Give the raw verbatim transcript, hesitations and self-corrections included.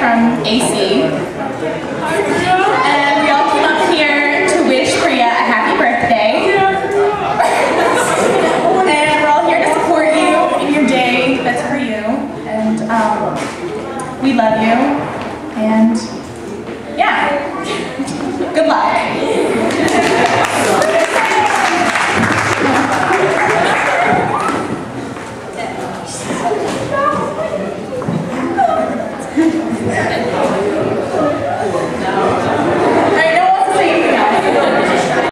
from A C. And we all came up here to wish Priya a happy birthday. And we're all here to support you in your day that's for you. And um, we love you. And yeah, good luck.